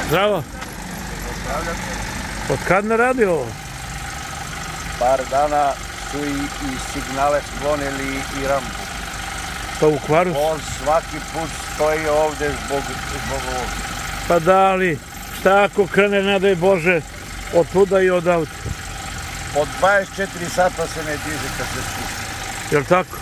Zdravo. Od kad ne radi ovo? Par dana su i signale sklonili i rampu. Pa u kvaru? On svaki put stoji ovde zbog ovog. Pa da li, šta ako krene, ne daj Bože, od tuda i od auta? Od 24 sata se ne diže kad se spusti. Jel' tako?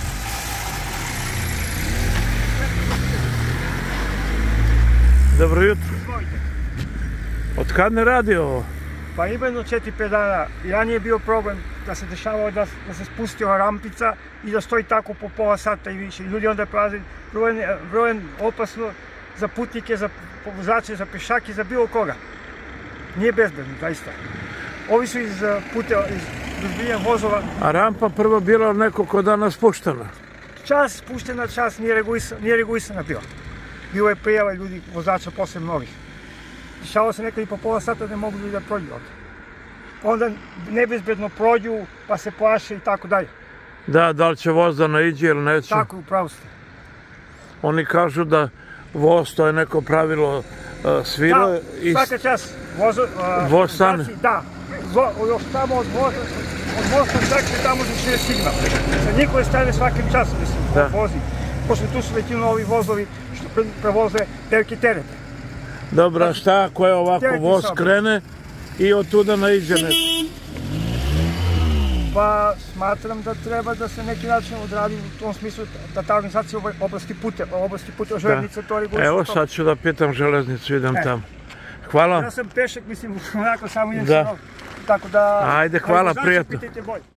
Dobro jutro. Od kad ne radi ovo? Pa imeno 4-5 dana. I ranije je bio problem da se dešavalo da se spusti ova rampica i da stoji tako po pola sata i više. Ljudi onda prazi, brojen opasno za putnike, za vozače, za pešake, za bilo koga. Nije bezbedno, zaista. Ovi su iz razbijenih vozova. A rampa prvo bila nekoliko dana spuštena? Čas spuštena, čas nije regulisana bila. Bilo je prijava ljudi, vozača, posle mnogih. Dešavalo se nekad i po pola sata da ne mogu ljudi da prođu ovdje. Onda nebezbedno prođu, pa se plaše i tako dalje. Da li će voz da naiđe ili neće? Tako, upravo ste. Oni kažu da voz, to je neko pravilo, svira i... Svaka čas. Voz stane? Da. Još tamo od mosta čekaj tamo za 6 signal. Sa njihove strane svakim časom, mislim, vozi. Pošto tu su većinu ovi vozovi što prevoze velike terete. Dobro, šta ako je ovako voz krene i od tuda naiđe neko? Pa smatram da treba da se neki način odradi u tom smislu da ta organizacija oblasti puta železnice to reguliše. Evo sad ću da pitam železnicu, idem tamo. Hvala. Ja sam pešak, mislim, onako samo idem sa nogu. Tako da... Ajde, hvala, prijatno.